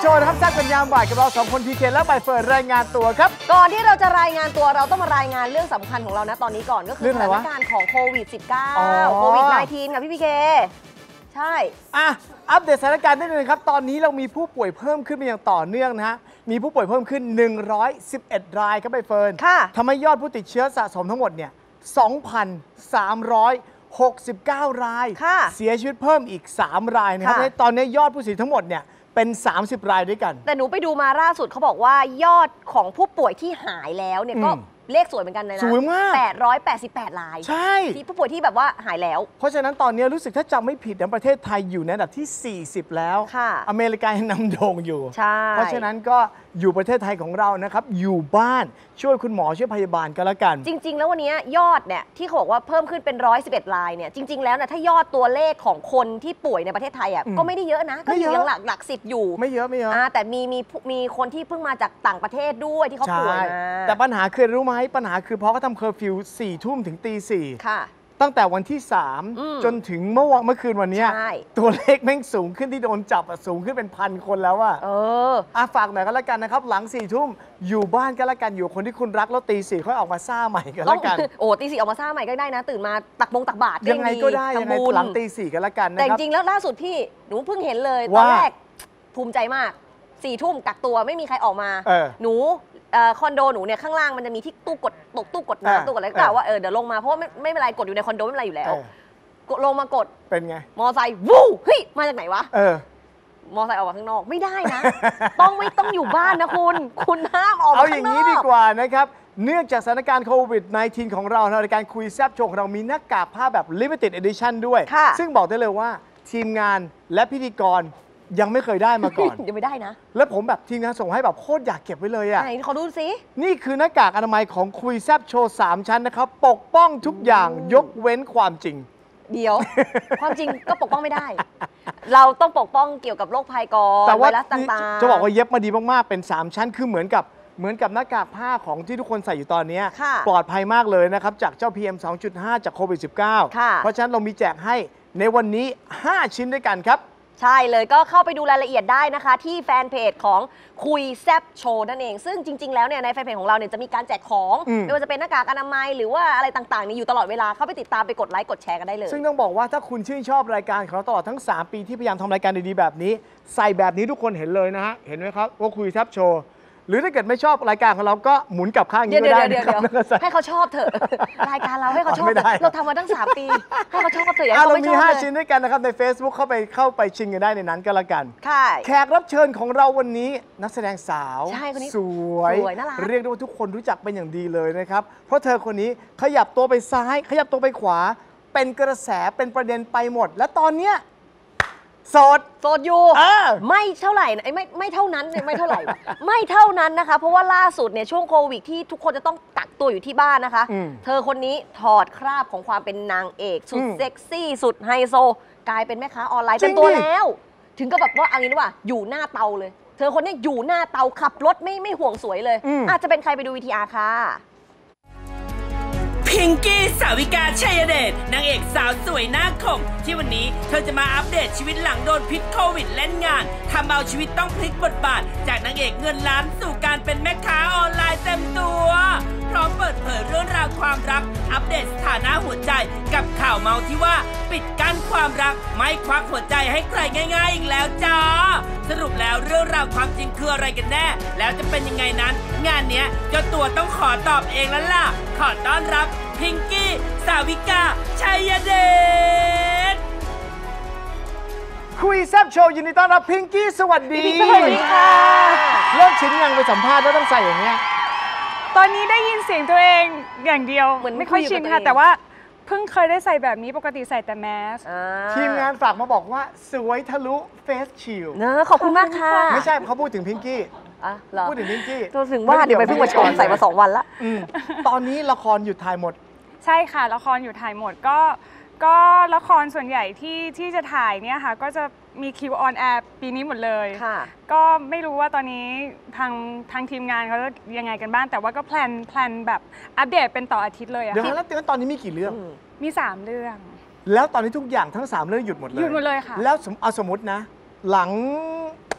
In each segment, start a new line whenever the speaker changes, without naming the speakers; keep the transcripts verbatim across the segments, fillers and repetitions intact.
โชว์นะครับแซ่บกันยามบ่ายกับเราสองคนพีเคและใบเฟิร์นรายงานตัวครับ
ก่อนที่เราจะรายงานตัวเราต้องมารายงานเรื่องสำคัญของเรานะตอนนี้ก่อนก็คือสถานการณ์ของโควิด สิบเก้า โควิด สิบเก้า ค่ะพี่พีเคใช่
อ่ะอัปเดตสถานการณ์ได้เลยครับตอนนี้เรามีผู้ป่วยเพิ่มขึ้นมาอย่างต่อเนื่องนะฮะมีผู้ป่วยเพิ่มขึ้นหนึ่งร้อยสิบเอ็ดรายครับใบเฟิร์นทำให้ยอดผู้ติดเชื้อสะสมทั้งหมดเนี่ย สองพันสามร้อยหกสิบเก้า รายเสียชีวิตเพิ่มอีกสามรายนะครับตอนนี้ยอดผู้เสียชีวิตทั้งหมดเนี่ยเป็นสามสิบรายด้วยกัน
แต่หนูไปดูมาล่าสุดเขาบอกว่ายอดของผู้ป่วยที่หายแล้วเนี่ยก็เลขสวยเหมือนกันเลยนะ
สวยมาก
แปดร้อยแปดสิบแปดราย
ใช่
ที่ผู้ป่วยที่แบบว่าหายแล้ว
เพราะฉะนั้นตอนนี้รู้สึกถ้าจำไม่ผิดในประเทศไทยอยู่ในอันดับที่สี่สิบแล้วอเมริกายังนำโด่งอยู่เพราะฉะนั้นก็อยู่ประเทศไทยของเรานะครับอยู่บ้านช่วยคุณหมอช่วยพยาบาลก็แล้วกัน
จริงๆแล้ววันนี้ยอดเนี่ยที่เขาบอกว่าเพิ่มขึ้นเป็นหนึ่งร้อยสิบเอ็ดรายเนี่ยจริงๆแล้วเนี่ยถ้ายอดตัวเลขของคนที่ป่วยในประเทศไทยอ่ะก็ไม่ได้เยอะนะก็อยู่ยังหลักหลักสิบอยู่
ไม่เยอะไม่เยอะ
แต่มีมีมีคนที่เพิ่งมาจากต่างประเทศด้วยที่เขาป่วย
แต่ปัญหาคือรู้ไหมปัญหาคือเพราะเขาทำเคอร์ฟิวสี่ทุ่มถึงตีสี่ตั้งแต่วันที่สามจนถึงเมื่อวันเมื่อคืนวันนี้ตัวเลขแม่งสูงขึ้นที่โดนจับสูงขึ้นเป็นพันคนแล้วอะเอออ่ะฝากหน่อยก็แล้วกันนะครับหลังสี่ทุ่มอยู่บ้านก็แล้วกันอยู่คนที่คุณรักแล้วตีสี่ค่อยออกมาซ่าใหม่ก็แล้วกัน
โอ้ตีสี่ออกมาซ่าใหม่ก็ได้นะตื่นมาตักบงตักบาตร
ยังไงก็ได้ยังไงหลังตีสี่ก็แล้วกันนะครับ
แต่จริงแล้วล่าสุดพี่หนูเพิ่งเห็นเลยตอนแรกภูมิใจมากสี่ทุ่มกักตัวไม่มีใครออกมาหนูคอนโดหนูเนี่ยข้างล่างมันจะมีที่ตู้กดตกตู้กดน้ำตู้กดอะไรก็กล่าวว่าเออเดี๋ยวลงมาเพราะว่าไม่ไม่เป็นไรกดอยู่ในคอนโดไม่เป็นไรอยู่แล้วลงมากด
เป็นไง
มอไซค์วู้เฮ้ยมาจากไหนวะเออมอไซค์ออกมาข้างนอกไม่ได้นะต้องไม่ต้องอยู่บ้านนะคุณคุณห้ามออกมาข้างนอกเอา
อย่างนี้ดีกว่านะครับเนื่องจากสถานการณ์โควิด สิบเก้า ของเราในการคุยแซบโชว์ของเรามีหน้ากากผ้าแบบ Limited Edition ด้วยซึ่งบอกได้เลยว่าทีมงานและพิธีกรยังไม่เคยได้มาก่อน
ยังไม่ได้นะ
แล้วผมแบบทีมงานส่งให้แบบโคตรอยากเก็บไว้เลยอ่ะ
ไหนขอดูสิ
นี่คือหน้ากากอนามัยของคุยแซบโชว์สามชั้นนะครับปกป้องทุกอย่างยกเว้นความจริง
เดี๋ยวความจริงก็ปกป้องไม่ได้เราต้องปกป้องเกี่ยวกับโรคภัยก่อนไวรัสต่างๆ
จะบอกว่าเย็บมาดีมากๆเป็นสามชั้นคือเหมือนกับเหมือนกับหน้ากากผ้าของที่ทุกคนใส่อยู่ตอนนี้ปลอดภัยมากเลยนะครับจากเจ้า พี เอ็ม สองจุดห้า จากโควิด สิบเก้า เพราะฉะนั้นเรามีแจกให้ในวันนี้ห้าชิ้นด้วยกันครับ
ใช่เลยก็เข้าไปดูรายละเอียดได้นะคะที่แฟนเพจของคุยแซบโชว์นั่นเองซึ่งจริงๆแล้วเนี่ยในแฟนเพจของเราเนี่ยจะมีการแจกของไม่ว่าจะเป็นหน้ากากอนามัยหรือว่าอะไรต่างๆนี่อยู่ตลอดเวลาเข้าไปติดตามไปกดไลค์กดแชร์กันได้เลย
ซึ่งต้องบอกว่าถ้าคุณชื่นชอบรายการของเราตลอดทั้งสามปีที่พยายามทำรายการดีๆแบบนี้ใส่แบบนี้ทุกคนเห็นเลยนะฮะเห็นไหมครับว่าคุยแซบโชว์หรือถ้าเกิดไม่ชอบรายการของเราก็หมุนกลับข้างอย่างนี้ก็ได้นะครับ
ให้เขาชอบเถอะรายการเราให้เขาชอบเราทำมาตั้งสามปีให้เขาชอบเถอะ
เรามีห้าชิ้นด้วยกันนะครับใน Facebook เข้าไปเข้าไปชิงกันได้ในนั้นก็แล้วกันแขกรับเชิญของเราวันนี้นักแสดงสาวสวยเรียกได้ว่าทุกคนรู้จักเป็นอย่างดีเลยนะครับเพราะเธอคนนี้ขยับตัวไปซ้ายขยับตัวไปขวาเป็นกระแสเป็นประเด็นไปหมดและตอนเนี้ยโสด
โสดอยู่ไม่เท่าไหร่ไม่ไม่เท่านั้นไม่เท่าไหร่ไม่เท่านั้นนะคะเพราะว่าล่าสุดเนี่ยช่วงโควิดที่ทุกคนจะต้องกักตัวอยู่ที่บ้านนะคะเธอคนนี้ถอดคราบของความเป็นนางเอกสุดเซ็กซี่สุดไฮโซกลายเป็นแม่ค้าออนไลน์เป็นตัวแล้วถึงก็แบบว่าเอางี้ดีกว่าอยู่หน้าเตาเลยเธอคนนี้อยู่หน้าเตาขับรถไม่ไม่ห่วงสวยเลยอาจจะเป็นใครไปดูวีทีอาร์ค่ะ
พิงกี้สาวิกาชัยเดชนางเอกสาวสวยหน้าคมที่วันนี้เธอจะมาอัปเดตชีวิตหลังโดนพิษโควิดเล่นงานทำเอาชีวิตต้องพลิกบทบาทจากนางเอกเงินล้านสู่การเป็นแม่ค้าออนไลน์เต็มตัวพร้อมเปิดเผยเรื่องราวความรักอัปเดตสถานะหัวใจกับข่าวเมาที่ว่าปิดกั้นความรักไม่ควักหัวใจให้ใครง่ายๆอีกแล้วจ้าสรุปแล้วเรื่องราวความจริงคืออะไรกันแน่แล้วจะเป็นยังไงนั้นงานเนี้ยเจ้าตัวต้องขอตอบเองแล้วล่ะขอต้อนรับพิงกี้สาวิกาชัยเดช
คุยแซบโชว์ยินดีต้อนรับพิงกี้สวัสดี
สวัสดีค่ะ
เริ่มชินยังไปสัมภาษณ์แล้วต้องใส่อย่างเงี้ย
ตอนนี้ได้ยินเสียงตัวเองอย่างเดียวเหมือนไม่ค่อยชินค่ะแต่ว่าเพิ่งเคยได้ใส่แบบนี้ปกติใส่แต่แมส
ทีมงานฝากมาบอกว่าสวยทะลุเฟสชิล
เนอะขอบคุณมากค่ะ
ไม่ใช่เขาพูดถึงพิงกี้พูดถึงพิงกี้
ตัวถึงว่าเดี๋ยวไปเพิ่งมาชมใส่มาสองวันละ
ตอนนี้ละครหยุดถ่ายหมด
ใช่ค่ะละครหยุดถ่ายหมดก็ก็ละครส่วนใหญ่ที่ที่จะถ่ายเนี่ยค่ะก็จะมีคิวออนแอร์ปีนี้หมดเลยก็ไม่รู้ว่าตอนนี้ทางทางทีมงานเขาจะยังไงกันบ้างแต่ว่าก็แพลนแพลนแบบอัปเดตเป็นต่ออาทิตย์เลยอะ
เดี๋ยวแล้วตอนนี้มีกี่เรื่อง
มีสามเรื่อง
แล้วตอนนี้ทุกอย่างทั้งสามเรื่องหยุดหมดเลย
หยุดหมดเลยค่ะ
แล้วเอาสมมตินะหลัง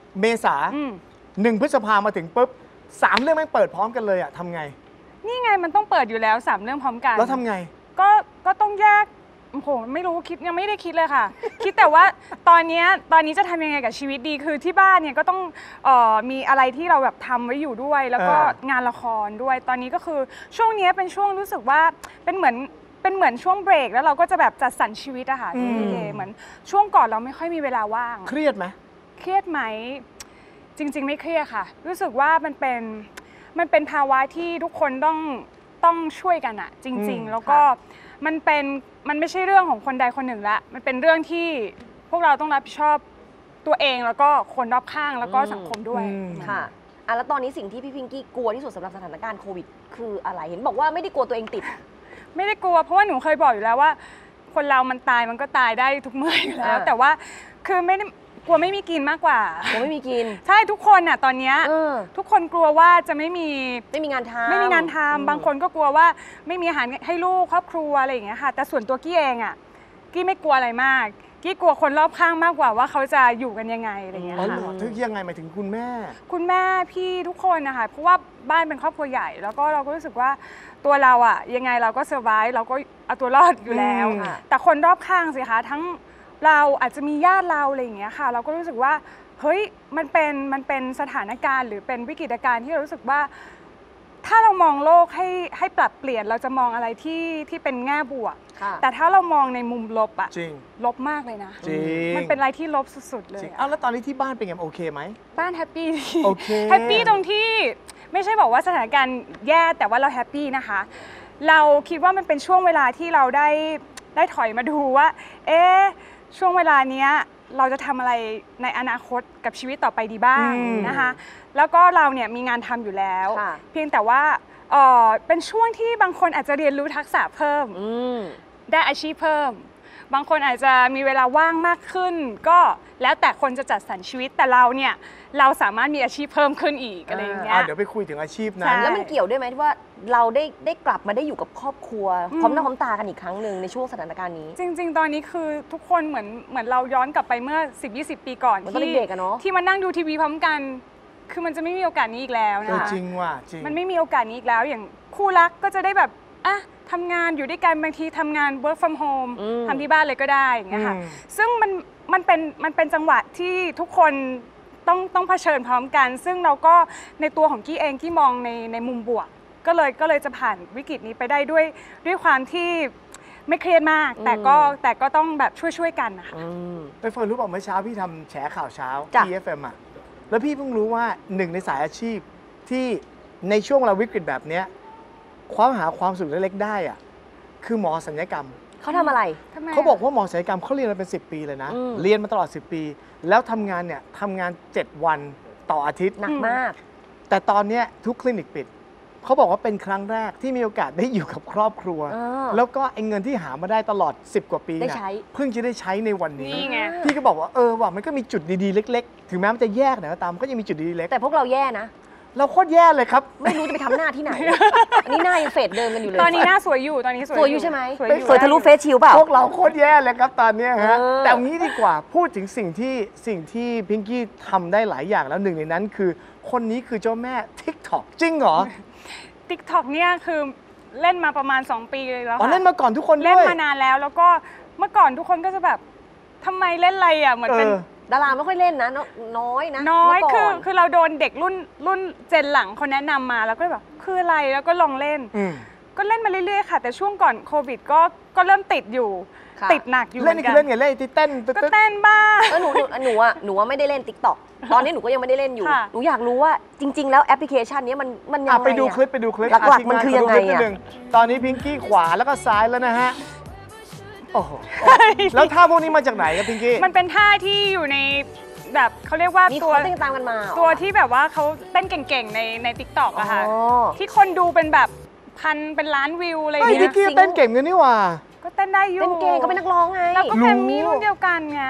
เมษา
อืม
หนึ่งพฤษภามาถึงปุ๊บสามเรื่องแม่งเปิดพร้อมกันเลยอะทำไง
นี่ไงมันต้องเปิดอยู่แล้วสามเรื่องพร้อมกัน
แล้วทำไง
ก็ก็ต้องแยกโอ้โหไม่รู้คิดยังไม่ได้คิดเลยค่ะ คิดแต่ว่าตอนเนี้ยตอนนี้จะทำยังไงกับชีวิตดีคือที่บ้านเนี่ยก็ต้องเอ่อมีอะไรที่เราแบบทำไว้อยู่ด้วย แล้วก็
เออ
งานละครด้วย ตอนนี้ก็คือช่วงเนี้ยเป็นช่วงรู้สึกว่าเป็นเหมือนเป็นเหมือนช่วงเบรกแล้วเราก็จะแบบจัดสรรชีวิตอะค่ะพี่เอเหมือนช่วงก่อนเราไม่ค่อยมีเวลาว่าง
เครียดไหม
เครียดไหมจริง ๆ ไม่เครียดค่ะ รู้สึกว่ามันเป็นมันเป็นภาวะที่ทุกคนต้องต้องช่วยกันอะจริง
อืม
ๆ แล้วก็มันเป็นมันไม่ใช่เรื่องของคนใดคนหนึ่งละมันเป็นเรื่องที่พวกเราต้องรับผิดชอบตัวเองแล้วก็คนรอบข้างแล้วก็สังคมด้วย
อืม
ค่ะอ่ะแล้วตอนนี้สิ่งที่พี่พิงกี้กลัวที่สุดสำหรับสถานการณ์โควิดคืออะไรเห็นบอกว่าไม่ได้กลัวตัวเองติด
ไม่ได้กลัวเพราะว่าหนูเคยบอกอยู่แล้วว่า คนเรามันตายมันก็ตายได้ทุกเมื่ออยู่แล้ว
อ่า
แต่ว่าคือไม่ได้กลัวไม่มีกินมากกว่า
กลัวไม่มีกิน
ใช่ทุกคนน่ะตอนเนี้ย
เออ
ทุกคนกลัวว่าจะไม่มี
ไม่มีงานทำ
ไม่มีงานทำ
อืม
บางคนก็กลัวว่าไม่มีอาหารให้ลูกครอบครัวอะไรอย่างเงี้ยค่ะ แต่ส่วนตัวกี้เองอ่ะกี้ไม่กลัวอะไรมากกี้กลัวคนรอบข้างมากกว่าว่าเขาจะอยู่กันยังไงอะไรอย่างเงี้ย
อ๋อ
ค่ะ
เหรอทึกยังไงหมายถึงคุณแม่
คุณแม่พี่ทุกคนนะคะเพราะว่าบ้านเป็นครอบครัวใหญ่ แล้วก็เราก็รู้สึกว่าตัวเราอ่ะยังไงเราก็เซอร์ไพรส์เราก็เอาตัวรอดอยู่แล้ว
อืม
แต่คนรอบข้างสิคะทั้งเราอาจจะมีญาติเราอะไรอย่างเงี้ยค่ะ เราก็รู้สึกว่าเฮ้ยมันเป็นมันเป็นสถานการณ์หรือเป็นวิกฤตการณ์ที่เรารู้สึกว่า ถ้าเรามองโลกให้ให้ปรับเปลี่ยนเราจะมองอะไรที่ที่เป็นแง่บวก
ค่ะ
แต่ถ้าเรามองในมุมลบอะ
จริง
ลบมากเลยนะ
จริง
มันเป็นอะไรที่ลบสุดๆเล
จริ
ย
ง
อะ
อ้าวแล้วตอนนี้ที่บ้านเป็นไงโอเคไหม
บ้านแฮปปี้ดี
โอเค
แฮปปี้ตรงที่ไม่ใช่บอกว่าสถานการณ์แย่แต่ว่าเราแฮปปี้นะคะ เราคิดว่ามันเป็นช่วงเวลาที่เราได้ได้ถอยมาดูว่า เอ๊ะช่วงเวลาเนี้ยเราจะทำอะไรในอนาคตกับชีวิตต่อไปดีบ้าง
อืม
นะคะ แล้วก็เราเนี่ยมีงานทำอยู่แล้ว
ค่ะ
เพียงแต่ว่าเอ่อเป็นช่วงที่บางคนอาจจะเรียนรู้ทักษะเพิ่ม
อืม
ได้อาชีพเพิ่ม บางคนอาจจะมีเวลาว่างมากขึ้น ก็แล้วแต่คนจะจัดสรรชีวิตแต่เราเนี่ยเราสามารถมีอาชีพเพิ่มขึ้นอีกอะไรอย่างเงี้
อ่าย เดี๋ยวไปคุยถึงอาชีพนะ
ใช่
แล้วมันเกี่ยวด้วยไหมที่ว่าเราได้ได้กลับมาได้อยู่กับครอบครัว
อืม
พร้อมหน้าพร้อมตากันอีกครั้งหนึ่งในช่วงสถานการณ์นี้
จริง ๆ ตอนนี้คือทุกคนเหมือนเหมือนเราย้อนกลับไปเมื่อ สิบ ยี่สิบ ปีก่อน
เหมือนตอน
ที่
เด็กๆอะเนอะ
ที่มานั่งดูทีวีพร้อมกัน คือมันจะไม่มีโอกาสนี้อีกแล้ว
เอ
นะ
อ
คะ
จริงว่ะจริง
มันไม่มีโอกาสนี้อีกแล้วอย่างคู่รักก็จะได้แบบอ่ะทำงานอยู่ด้วยกันบางทีทำงาน work from home
อืม
ทำที่บ้านเลยก็ได้อย่างเงี้ยค่ะ
อืม
ซึ่งมันมันเป็นมันเป็นจังหวะที่ทุกคนต้องต้องเผชิญพร้อมกัน ซึ่งเราก็ในตัวของกี้เองที่มองในในมุมบวก ก็เลยก็เลยจะผ่านวิกฤตนี้ไปได้ด้วยด้วยความที่ไม่เครียดมาก แต่ก็แต่ก็ต้องแบบช่วยช่วยๆกันนะคะ
อืม
ไปเฟิร์นรู้เปล่าเมื่อเช้าพี่ทำแฉข่าวเช้า
จ้ะ
ที่ เอฟ เอ็ม อ่ะ แล้วพี่เพิ่งรู้ว่าหนึ่งในสายอาชีพที่ในช่วงเวลาวิกฤตแบบเนี้ยคว้าหาความสุขเล็กๆได้อ่ะคือหมอศัลยกรรม
เขาทำอะไร
ทำไม
เขาบอกว่าหมอศัลยกรรมเขาเรียนมาเป็นสิบปีเลยนะ
อืม
เรียนมาตลอดสิบปี แล้วทำงานเนี่ยทำงานเจ็ดวันต่ออาทิตย์
หนักมาก
แต่ตอนเนี้ยทุกคลินิกปิด เขาบอกว่าเป็นครั้งแรกที่มีโอกาสได้อยู่กับครอบครัว
เออ
แล้วก็ไอ้เงินที่หามาได้ตลอดสิบกว่าปี
ได้
เนี่ย
ใช้
เพิ่งจะได้ใช้ในวันนี้
นี่ไง
พี่ก็บอกว่าเออว่ะมันก็มีจุดดีๆเล็ก ๆ ถึงแม้มันจะแยกหน่อยก็ตามก็ยังมีจุดดีๆเล็ก
แต่พวกเราแย่นะ
เราโคตรแย่เลยครับ
ไม่รู้จะไปทำหน้าที่ไหน อันนี้หน้ายังเฟดเดิมกันอยู่เลย
ตอนนี้หน้าสวยอยู่ตอนนี้สวย
สวยอยู่ใช่ไหม
สวยอยู่
สวยทะลุเฟซชิลเปล่า
พวกเราโคตรแย่เลยครับตอนเนี้ยฮะ
เออ
แต่เอางี้ดีกว่าพูดถึงสิ่งที่สิ่งที่พิงกี้ทำได้หลายอย่างแล้วหนึ่งในนั้นคือ คนนี้คือเจ้าแม่ TikTok จริงเหรอ
ติ๊กต็อกเนี่ยคือเล่นมาประมาณ สอง ปีเลยแล้ว
อ๋อ
ค่ะ
เล่นมาก่อนทุกคน
เล่น
ด้วย
มานานแล้วแล้วก็เมื่อก่อนทุกคนก็จะแบบทำไมเล่นอะไรอ่ะเหมือน
เอ
เป็น
อ
ดาราไม่ค่อยเล่นนะนน้อยนะ
น้อย
เมื่
คือ
ก่น
คือเราโดนเด็กรุ่นรุ่นเจนหลังเขาแนะนำมาแล้วก็แบบคืออะไรแล้วก็ลองเล่น
อืม
ก็เล่นมาเรื่อยๆค่ะ แต่ช่วงก่อนโควิดก็ก็เริ่มติดอยู่
ค่ะ
ติดหนักอยู่
เล่นนี่
หมื
คือเล่นไงเล่นที่เต้นตึ๊ด
ก็
ตึ๊ด
เต้นบ้าง
เออหนูหนูหนูอะหนูว่าไม่ได้เล่น TikTok ตอนนี้หนูก็ยังไม่ได้เล่นอยู่
ค่ะ
หนูอยากรู้ว่าจริง ๆ แล้วแอปพลิเคชันนี้มันมันยัง
อ่ะ
ไง
ไปดู
อะ
คลิปไปดูคลิป
หลักๆ
ที
มันคือยังไง
ขดูลิปนิด
อะ
นึตอนนี้พิงกี้ขวาแล้วก็ซ้ายแล้วนะฮะ โอ้โห แล้วท่าพวกนี้มาจากไหนครับพิงกี้
มันเป็นท่าที่อยู่ในแบบเขาเรียกว่า
มี
ตัว
คนเต้นตามกันมาเหรอ
ตัวที่แบบว่าเขาเต้นเก่งๆในในทิกตอกอะค่ะ
อ๋อ
ที่คนดูเป็นแบบพันเป็นล้านวิวอะไรอ
เฮ้ย
ย่าง
พิ
เงี้
ง
ย
กี้เต้นเก่งกันนี่หว่า
ก็เต้นได้อยู่
เต้นเก่งเขาเป็นนักร้องไง
แล้วก็แกรมมี่รุ่นเดียวกันไง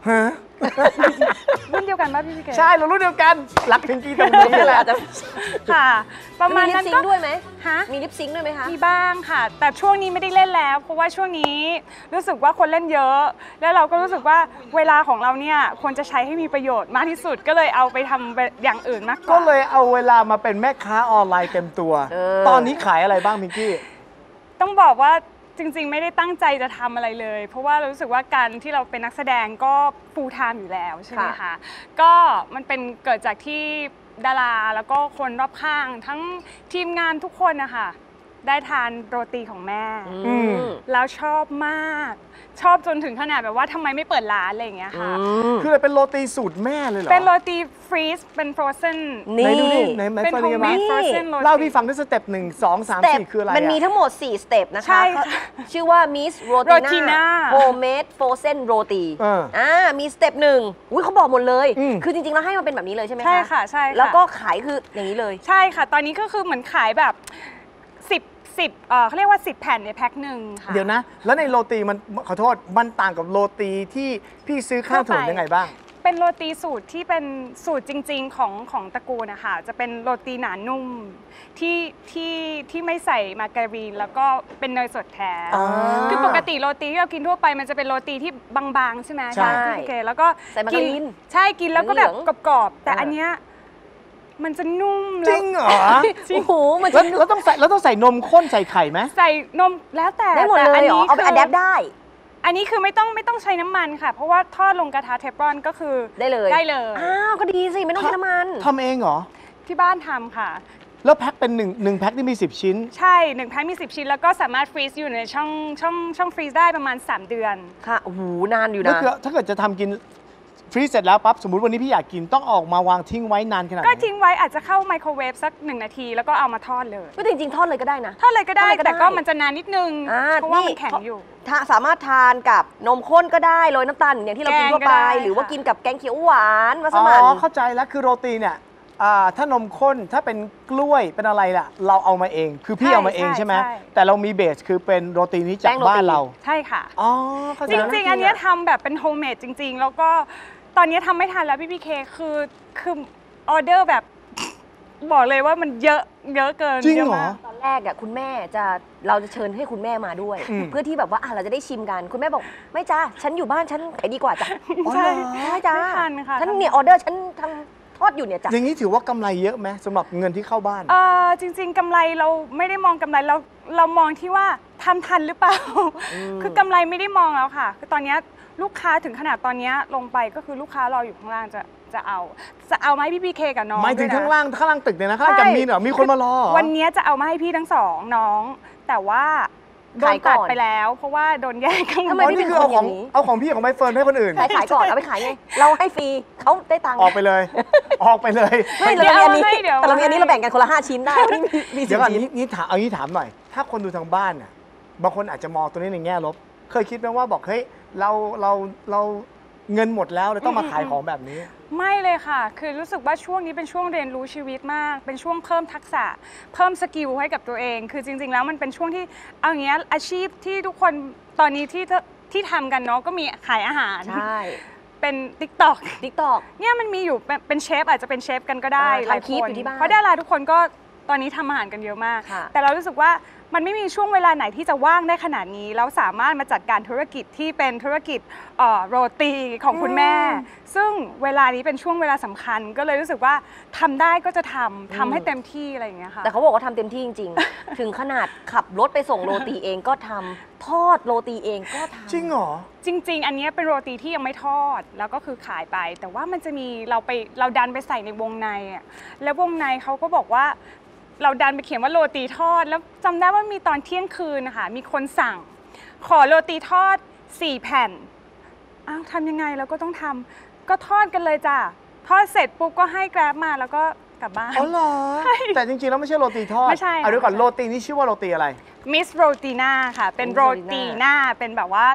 ฮะ
รุ่นเดียวกันป่ะพี่พีเค
ใช่เรารุ่นเดียวกันรักพิงกี้ตรงนี้แหละ
ค่ะ ประมาณนั้น
มีลิปซิง
ก็
ค์ด้วยไหม
ฮะ
มีลิปซิงค์ด้วยไหมคะ
มีบ้างค่ะ แต่ช่วงนี้ไม่ได้เล่นแล้ว เพราะว่าช่วงนี้รู้สึกว่าคนเล่นเยอะ แล้วเราก็รู้สึกว่าเวลาของเราเนี่ยควรจะใช้ให้มีประโยชน์มากที่สุดก็เลยเอาไปทำอย่างอื่นมากกว่า
ก็เลยเอาเวลามาเป็นแม่ค้าออนไลน์เต็มตัว
เออ
ตอนนี้ขายอะไรบ้างพิงกี้
ต้องบอกว่าจริงๆ ไม่ได้ตั้งใจจะทำอะไรเลย เพราะว่าเรารู้สึกว่าการที่เราเป็นนักแสดงก็ full time อยู่แล้วใช่ไหมคะก็มันเป็นเกิดจากที่ดาราแล้วก็คนรอบข้าง ทั้งทีมงานทุกคนนะคะได้ทานโรตีของแม่
อืม
แล้วชอบมาก ชอบจนถึงขนาดแบบว่าทำไมไม่เปิดร้านอะไรอย่างเงี้ยค่ะ
คืออะไรเป็นโรตีสูตรแม่เลยเหรอ
เป็นโรตีฟรีซเป็นฟรอเซน
ไหน
นี่
ดูดิไหนไหน
เป็น
เฟิร์
โฮ
น
ม
ยัง
เม
ไง
ดฟรอเซนโรตี
เล่าพี่ฟังด้วยสเต็ปหนึ่งสองสาม
สเต็ป
สี่คืออะไร
มันมี
อะ
ทั้งหมด สี่ สเต็ปนะคะ
ใช่ค่ะ
ชื่อว่า Miss
Rotina
Rotina Homemade Frozen Roti
เออ
อ่ามีสเต็ปหนึ่งอุ้ยเขาบอกหมดเลย
อืม
คือจริงๆ แล้วให้มันเป็นแบบนี้เลยใช่ไหมคะ
ใช่ค่ะใช่ค่ะ
แล้วก็ขายคืออย่างนี้เลย
ใช่ค่ะ ตอนนี้ก็คือเหมือนขายแบบสิบ สิบเอ่อเขาเรียกว่าสิบแผ่นในแพ็คหนึ่งค่ะ
เดี๋ยวนะ แล้วในโรตีมันขอโทษมันต่างกับโรตีที่พี่ซื้อข้างถนนยังไงบ้าง
เป็นโรตีสูตรที่เป็นสูตรจริงๆของของตระกูลนะคะจะเป็นโรตีหนานุ่มที่ที่ที่ไม่ใส่มาการีนแล้วก็เป็นเนยสดแท้
อ่า
คือปกติโรตีที่เรากินทั่วไปมันจะเป็นโรตีที่บางๆใช่ไหม
ใช่
โอเคแล้วก็
ใส่มาการีน
ใช่กินแล้วก็แบบ
เหลือง
กรอบๆแต่
อ่า
อันเนี้ยมันจะนุ่ม
จริงเหรอ
โอ้โหมัน
แล้
จะ
วแล้วต้องใส่แล้วต้องใส่นมข้นใส่ไข่ไหม
ใส่นมแล้วแต่
ได้หมดเลย
แต่
เหรอ เอาไป
คื
อัดแอปได้
อันนี้คือไม่ต้องไม่ต้องใช้น้ำมันค่ะ เพราะว่าทอดลงกระทะเทฟลอนก็คือ
ได้เลย
ได้เลย
อ้าวก็ดีสิ ไม่ต้องใช้น้ำมัน
ทำเองเหรอ
ที่บ้านทำค่ะ
แล้วแพ็คเป็นหนึ่งหนึ่งแพ็คที่มีสิบชิ้น
ใช่หนึ่งแพ็คมีสิบชิ้น แล้วก็สามารถฟรีซอยู่ในช่องช่องช่องฟรีซได้ประมาณ สาม เดือน
ค่ะโอ้โหนานอยู่
ก็
นะ
คือถ้าเกิดจะทำกินฟรีซเสร็จแล้วปั๊บสมมติวันนี้พี่อยากกินต้องออกมาวางทิ้งไว้นานขนาดไหน
ก็ทิ้งไว้อาจจะเข้าไมโครเวฟสักหนึ่งนาที แล้วก็เอามาทอดเลย
ก็จริงๆ ทอดเลยก็ได้นะ
ทอดเลยก็ได้
ทอดเลยก็ได้
แต่ก็มันจะนานนิดนึง
อ่า
เพราะว่ามัน
นี่
แข็งอยู่
ถ้าสามารถทานกับนมข้นก็ได้โรยน้ำตาลอย่างที่เรากินทั่วไป
แกงก็ได้
หรือว่า
ค่ะ
กินกับแกงเขียวหวานมัส
อ๋
มั่น
อเข้าใจแล้วคือโรตีเนี่ยอ่าถ้านมข้นถ้าเป็นกล้วยเป็นอะไรล่ะ เราเอามาเอง คือพี่เอามาเองใช่ไหมแต่เรามีเบสคือเป็นโรตีนี้จากบ้านเรา
ใช่ค่ะ
อ๋อเข้าใจ
จ
แล้ว
ริงๆ อันเนี้ยทำแบบเป็นโฮมเมดจริง ๆ แล้วก็ตอนนี้ทำไม่ทันแล้วพี่พีเคคือคือออเดอร์แบบบอกเลยว่ามันเยอะเยอะเกิน
จริง
เยอะ
เหรอ
มาก
ตอนแรกอ่ะคุณแม่จะเราจะเชิญให้คุณแม่มาด้วย
อืม
เพื่อที่แบบว่าอ่ะเราจะได้ชิมกัน คุณแม่บอกไม่จ้าฉันอยู่บ้านฉันขายดีกว่าจ้ะ
อ๋อ
ใช่
เหรอ
ใช่จ้า
ไม่ทันค่ะ
ฉันเนี่ยออเดอร์ฉันทำทอดอยู่เนี่ยจ้ะ
อย่างนี้ถือว่ากำไรเยอะไหมสำหรับเงินที่เข้าบ้าน
เออจริง ๆกำไรเราไม่ได้มองกำไรเราเรามองที่ว่าทำทันหรือเปล่า คือกำไรไม่ได้มองแล้วค่ะ คือตอนเนี้ยลูกค้าถึงขนาดตอนเนี้ยลงไปก็คือลูกค้ารออยู่ข้างล่างจะจะเอา จะเอามาให้พี่พีเคกับน้อง
หมายถึง
ด้วยนะ
ข้างล่างข้างล่างตึกเนี่ยนะข้างล่าง
ใช่
กับมีนเหรอมีคนมารอเหรอ
วันเนี้ยจะเอามาให้พี่ทั้งสองน้อง แต่ว่าโดน
ขายก่
ตั
อน
ดไปแล้ว เพราะว่าโดนแย่งข้างบ
ทำ
น
ไม
อ๋อ
พี่
นี่คือเอาของ
เป็นคนอย่างนี้
เอาของพี่ของใบเฟิร์นให้คนอื่น
ขายขายก่อนเอาไปขายไงเราให้ฟรีเขาได้ตังค์
ออกไปเลย ออกไปเลย
ไม่
เดี๋
เรา
ยว
มีอันนี้
ให้เดี๋ยว
แต่เรามีอันนี้
ให้
เราแบ่งกันคนละห้าชิ้นได้ไม่มีมีสิ
เดี๋ยว
บ
ก่อน
ชิ้น
นี้นี่ถามเอางี้ถามหน่อย ถ้าคนดูทางบ้านน่ะบางคนอาจจะมองตัวนี้ในแง่ลบ เคยคิดไหมว่าบอกเฮ้ยเราเราเราเงินหมดแล้วเลยต้องมาขายของแบบนี้
ไม่เลยค่ะ คือรู้สึกว่าช่วงนี้เป็นช่วงเรียนรู้ชีวิตมาก เป็นช่วงเพิ่มทักษะ เพิ่มสกิลให้กับตัวเอง คือจริง ๆ แล้วมันเป็นช่วงที่เอาอย่างเงี้ยอาชีพที่ทุกคนตอนนี้ที่ที่ทำกันเนาะก็มีขายอาหาร
ใช่
เป็น ติ๊กต็อก
ติ๊กตอก
เนี่ยมันมีอยู่เป็นเป็นเชฟอาจจะเป็นเชฟกันก็ได้
อ่า
หลาย
ทำคลิ
ค
ป
น
อยู่ที่บ้าน
เพราะดาราทุกคนก็ตอนนี้ทำอาหารกันเยอะมาก
ค่ะ
แต่เรารู้สึกว่ามันไม่มีช่วงเวลาไหนที่จะว่างได้ขนาดนี้แล้วสามารถมาจัดการธุรกิจที่เป็นธุรกิจเอ่อโรตีของคุณแม่ ซึ่งเวลานี้เป็นช่วงเวลาสำคัญ ก็เลยรู้สึกว่าทำได้ก็จะทำทำให้เต็มที่อะไรอย่างเงี้ยค่ะ
แต่เขาบอกว่าทำเต็มที่จริง ๆ ถึงขนาดขับรถไปส่งโรตีเองก็ทำทอดโรตีเองก็ทำ
จริงเหรอ
จริง ๆ อันเนี้ยเป็นโรตีที่ยังไม่ทอดแล้วก็คือขายไป แต่ว่ามันจะมีเราไปเราดันไปใส่ในวงในอ่ะแล้ววงในเขาก็บอกว่าเราดันไปเขียนว่าโรตีทอด แล้วจำได้ว่ามีตอนเที่ยงคืนนะคะมีคนสั่ง ขอโรตีทอดสี่แผ่นอ้าวทำยังไงเราก็ต้องทำก็ทอดกันเลยจ้ะทอดเสร็จปุ๊บก็ให้แกร็บมาแล้วก็กลับบ้าน
อ๋อเหรอแต่จริงๆแล้วไม่ใช่โรตีทอด
ไม่ใช่
เอาดูก่อนโรตีนี่ชื่อว่าโรตีอะไร
มิสโรตีน่าค่ะ เป็นโรตีหน้าเป็นแบบว่า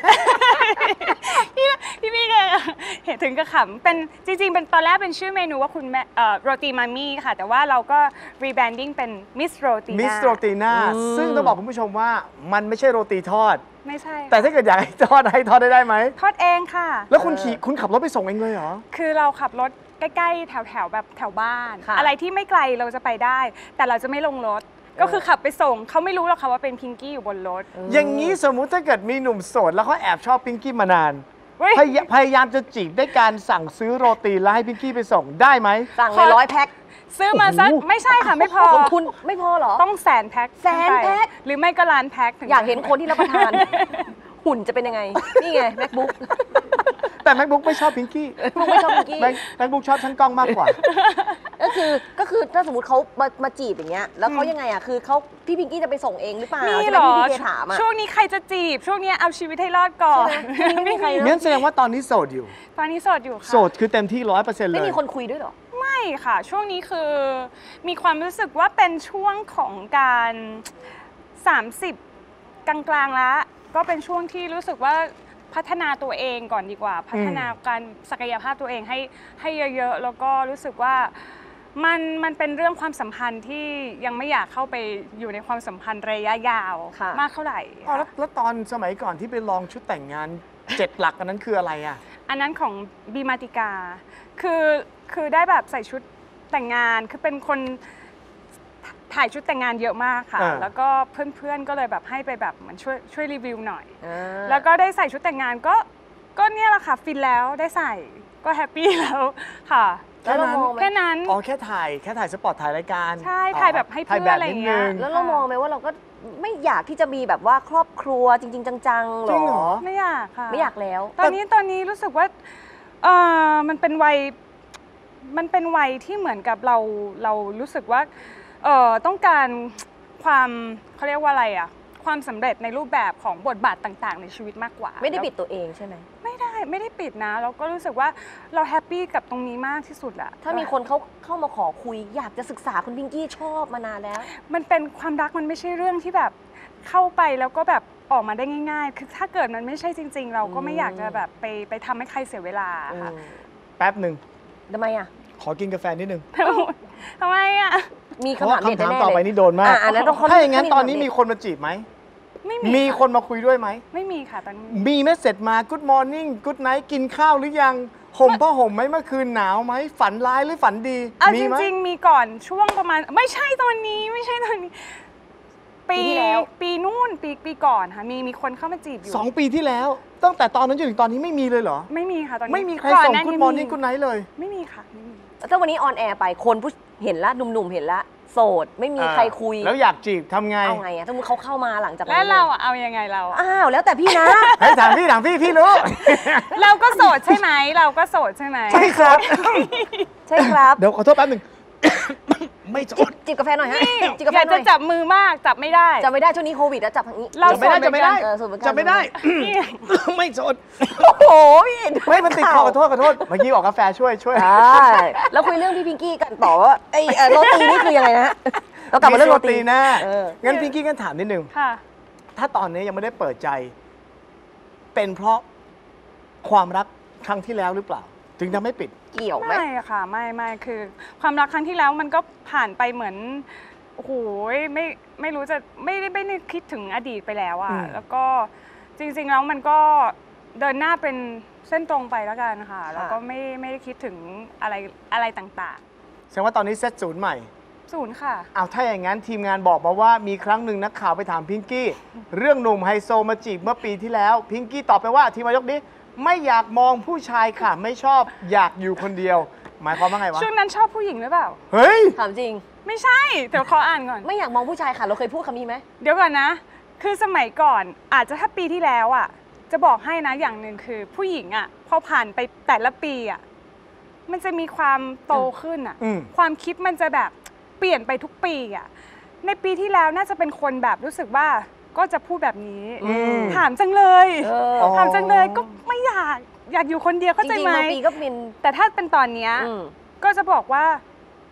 พี่พี่พี่ก็เห็นถึงกระขำเป็นจริงๆเป็นตอนแรกเป็นชื่อเมนูว่าคุณแม่เอ่อโรตีมามี่ค่ะ แต่ว่าเราก็รีแบรนดิ้งเป็นมิสโรตีน่า
มิสโรตีน่าซึ่งต้องบอกคุณผู้ชมว่ามันไม่ใช่โรตีทอด
ไม่ใช่
แต่ถ้าเกิดอยากให้ทอดให้ทอดได้ได้ไหม
ทอดเองค่ะ
แล้วคุณขี่คุณขับรถไปส่งเองเลยเหรอ
คือเราขับรถใกล้ๆแถวๆแบบแถวบ้าน อะไรที่ไม่ไกลเราจะไปได้ แต่เราจะไม่ลงรถก็คือขับไปส่งเขาไม่รู้หรอกค่ะว่าเป็นพิงกี้อยู่บนรถ
อย่างนี้สมมุติถ้าเกิดมีหนุ่มโสดแล้วเขาแอบชอบพิงกี้มานาน
เฮ้ย
พยพยายามจะจีบด้วยการสั่งซื้อโรตีแล้วให้พิงกี้ไปส่งได้ไหม
สั่งเลยร้อยแพ็ค
ซื้อมาสัก
โอ้โห
ไม่ใช่ค่ะไม่พอ
ของคุณไม่พอเหรอ
ต้องแสนแพ็ค
แสนแพ็ค
หรือไม่ก็ล้านแพ็คถึง
อยากเห็นคนที่รับประทาน หุ่นจะเป็นยังไง นี่ไง MacBook
แต่ MacBook ไม่ชอบพิงกี้
MacBook ไม่ชอบพิงกี้
MacBook ชอบช่างกล้องมากกว่า
ก็คือก็คือถ้าสมมติเขามามาจีบอย่างเงี้ยแล้วเขายังไงอ่ะคือเขาพี่พิงกี้จะไปส่งเองหรือเปล่า
มี
ใช่
เห
ไห
ร
ม
อ
ที่พี่เจถามอ่ะ
ช่วงนี้ใครจะจีบ ช่วงนี้เอาชีวิตให้รอดก่อน
ใช่ไหมไม่มีใคร
งั้นแสดงว่าตอนนี้โสดอยู่
ตอนนี้โสดอยู่ค่ะ
โสดคือเต็มที่ร้อยเปอร์เซ็นต์เลย
ไม่มีคนคุยด้วยเหรอ
ไม่ค่ะ ช่วงนี้คือมีความรู้สึกว่าเป็นช่วงของการ สามสิบ กลางๆแล้ว ก็เป็นช่วงที่รู้สึกว่าพัฒนาตัวเองก่อนดีกว่า พัฒนาการศักยภาพตัวเองให้ให้เยอะๆแล้วก็รู้สึกว่ามันมันเป็นเรื่องความสัมพันธ์ที่ยังไม่อยากเข้าไปอยู่ในความสัมพันธ์ระยะยาว
ค่ะ
มากเท่าไหร่
อ๋อแล้วแล้วตอนสมัยก่อนที่ไปลองชุดแต่งงานเจ็ดหลักอันนั้นคืออะไรอ่ะ
อันนั้นของบีมาติกา คือคือได้แบบใส่ชุดแต่งงาน คือเป็นคนถ่ายชุดแต่งงานเยอะมากค่ะ
อ่า
แล้วก็เพื่อนๆ ก็เลยแบบให้ไปแบบเหมือนช่วยช่วยรีวิวหน่อย
อ่า
แล้วก็ได้ใส่ชุดแต่งงานก็ก็เนี่ยแหละค่ะฟินแล้วได้ใส่ก็แฮปปี้แล้วค่ะ
แล้วเรามองไหม
แค่นั้น
อ๋อแค่ถ่ายแค่ถ่ายสปอร์ตถ่ายรายการ
ใช่ถ่ายแบบให้เพื่อน
ถ่ายแบบ
อะไรอ
นิด
ย่างเงี้
นึ
ย
ง
แล้วเรามองไหมว่าเราก็ไม่อยากที่จะมีแบบว่าครอบครัวจริง ๆ จังๆหร
จริงเหร
อ
อ
ไม่อยากค่ะ
ไม่อยากแล้ว
ตอนนี้ตอนนี้รู้สึกว่าเออมันเป็นวัยมันเป็นวัยที่เหมือนกับเราเรารู้สึกว่าเออต้องการความเขาเรียกว่าอะไรอะความสำเร็จในรูปแบบของบทบาทต่างๆ ในชีวิตมากกว่า
ไม่ได้ปิด
แล้ว
ตัวเองใช่ไหม
ไม่ได้ไม่ได้ปิดนะเราก็รู้สึกว่าเราแฮปปี้กับตรงนี้มากที่สุดแหละ
ถ้ามีคนเขาเข้ามาขอคุย อยากจะศึกษาคุณพิงกี้ชอบมานานแล้ว
มันเป็นความรักมันไม่ใช่เรื่องที่แบบเข้าไปแล้วก็แบบออกมาได้ง่าย ๆ คือถ้าเกิดมันไม่ใช่จริง ๆ เราก็ไม่อยากจะแบบไปไปทำให้ใครเสียเวลาค่ะ
แป๊บหนึ่ง
ทำไมอ่ะ
ขอกินกาแฟนิดนึง
ทำไมอ่ะ
มี
เพราะ
คำ
ว่า
ถามเด็ด
คำถาม
แน่ๆ
ต่อไป
เลย
นี่โดนมาก
อ่ะอันนั้นต้องเขา
ถ้าอย่างนั้น
เขามี
ตอนนี้
คำถามเด็ด
มีคนมาจีบไหม
ไม่มี
มีคนมาคุยด้วยไหม
ไม่มีค่ะตอนนี้
มีเมสเซจมา Good morning Good night กินข้าวหรือยัง ห่มผ้าห่มไหมเมื่อคืนหนาวไหม ฝันร้ายหรือฝันดี
เอา
มี
จ
ไหม
ริงๆมีก่อนช่วงประมาณไม่ใช่ตอนนี้ไม่ใช่ตอนนี้ ปีที่แล้วปีนู่นปีปีก่อนค่ะมีมีคนเข้ามาจีบอยู่
สองปีที่แล้ว ตั้งแต่ตอนนั้นจนถึงตอนนี้ไม่มีเลยเหรอ
ไม่มีค่ะตอนนี้
ไม่มีใคร
ก่อน
ส่ง
หน้า
Good
นี้
morning Good night เลย
ไม่มีค่ะไม่มี
ถ้าวันนี้ออนแอร์ไปคนผู้เห็นละหนุ่มๆเห็นละโสดไม่มีใครคุย
แล้วอยากจีบทำไง
เอาไงอะถ้ามุติเขาเข้ามาหลังจากนั้น
แล้วเราอะเอายังไงเราอะ
อ้าวแล้วแต่พี่นะ
ให้ถามพี่ถามพี่พี่รู้
เราก็โสดใช่ไหมเราก็โสดใช่ไหม
ใช่ครับ
ใช่ครับ
เดี๋ยวขอโทษแป๊บหนึ่ง ไม่จด
จิบกาแฟหน่อยฮะจิบกา
อ
แฟ
ยาก
หน่
จะ
อย
จับมือมากจับไม่ได้
จะไม่ได้ช่วงนี้โควิดแล้วจับทางนี้
เรา
จะไม่ได้จะไม่ได้
เออโสดเหมือนกัน
จะไม่ได้
นี่
ไม่จด
โอ้โหพี่
ไม่มันติดคอขอโทษขอโทษเมื่อกี้ออกกาแฟช่วยช่วย
ใช่แล้วคุยเรื่องพี่พิงกี้กันต่อว่าไอ้เอ่อโรตีนี่คือยังไงนะฮะเรากลับมาเรื่องโรตี
แน่
เออ
งั้นพิงกี้กันถามนิดนึง
ค่ะ
ถ้าตอนนี้ยังไม่ได้เปิดใจ เป็นเพราะความรักครั้งที่แล้วหรือเปล่า ถึงทำให้ปิด
เกี่ยวไหม
ไม่ค่ะไม่ไม่คือ ความรักครั้งที่แล้วมันก็ผ่านไปเหมือนโอ้โหไม่ไม่รู้จะไม่ได้ไม่ได้คิดถึงอดีตไปแล้วอะ
อืม
แล้วก็จริงๆแล้วมันก็เดินหน้าเป็นเส้นตรงไปแล้วกันค่ะแล้วก็ไม่ไม่ได้คิดถึงอะไรอะไรต่าง
แสดงว่าตอนนี้เซตศูนย์ใหม่
ๆศูนย์ค่ะ
เอาถ้าอย่างนั้นทีมงานบอกมาว่ามีครั้งหนึ่งนักข่าวไปถามพิงกี้ เรื่องหนุ่มไฮโซมาจีบเมื่อปีที่แล้ว พิงกี้ตอบไปว่าทีมนายกนี้ไม่อยากมองผู้ชายค่ะ ไม่ชอบอยากอยู่คนเดียว หมายความว่าไงวะ
ช่วงนั้นชอบผู้หญิงหรือเปล่า
เฮ้ย
ถามจริง
ไม่ใช่เดี๋ยวขออ่านก่อน
ไม่อยากมองผู้ชายค่ะ เราเคยพูดคำนี้ไหม
เดี๋ยวก่อนนะ คือสมัยก่อนอาจจะถ้าปีที่แล้วอ่ะ จะบอกให้นะอย่างหนึ่งคือผู้หญิงอ่ะพอผ่านไปแต่ละปีอ่ะมันจะมีความโตขึ้นอ่ะ
อืม
ความคิดมันจะแบบเปลี่ยนไปทุกปีอ่ะในปีที่แล้วน่าจะเป็นคนแบบรู้สึกว่าก็จะพูดแบบนี้
อืม
ถามจังเลย
เออ
อ๋อ
ถามจังเลยก็ไม่อยากอยากอยู่คนเดียวเข้า
จ
ใจ
ริง
ไหม
ๆบางปีก็เป็น
แต่ถ้าเป็นตอนเนี้ย
อืม
ก็จะบอกว่า